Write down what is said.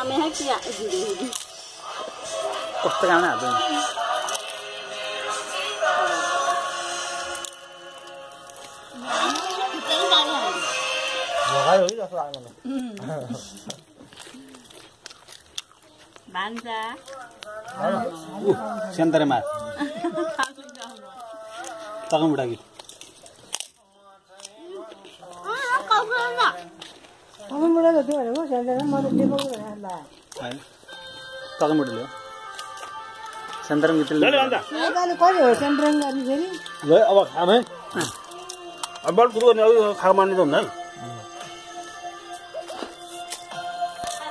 कामै है कि कस्तो काम हाल्दैन लगायो है जस्तो लाग्यो मलाई भान्जा सेन्तरे मार तकम बुढाकी तकम बुढीले हो सेन्तरम गीतले ल अब खाम है अब बल सुरु गर्ने अब खा मान्ने त हुँदैन